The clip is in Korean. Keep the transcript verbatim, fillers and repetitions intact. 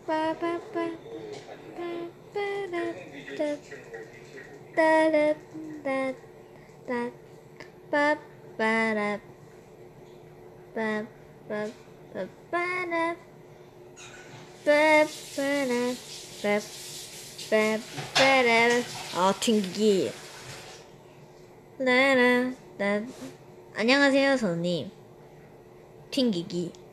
빠바빠 따라따따따따 빠빠라 빠빠빠빠라 빠빠라 빠빠빠라. 아, 튕기기. 라라 라. 안녕하세요, 선생님. 튕기기.